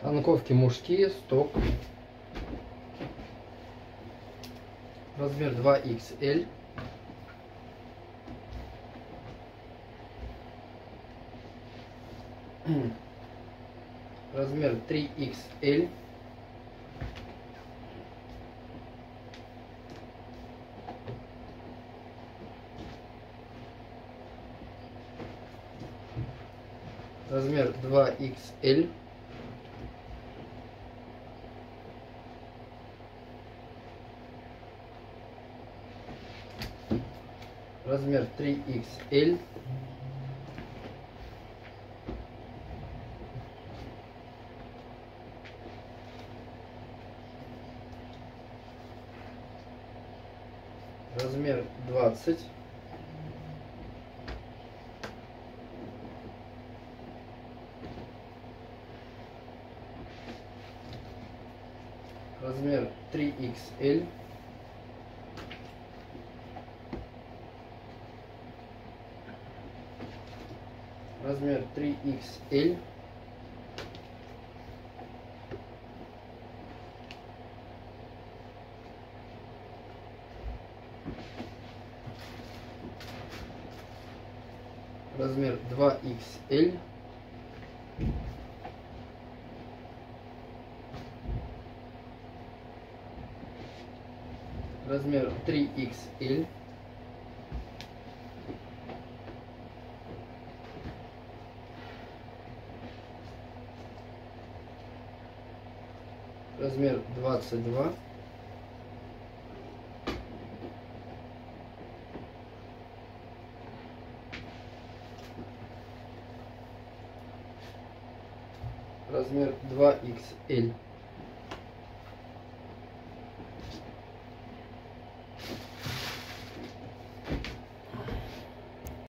Станковки мужские, сток. Размер 2XL. Размер 3XL. Размер 2XL. Размер 3XL. Размер 20. Размер 3XL. Размер 3XL. Размер 2XL. Размер 3XL. Размер 22. Размер 2XL.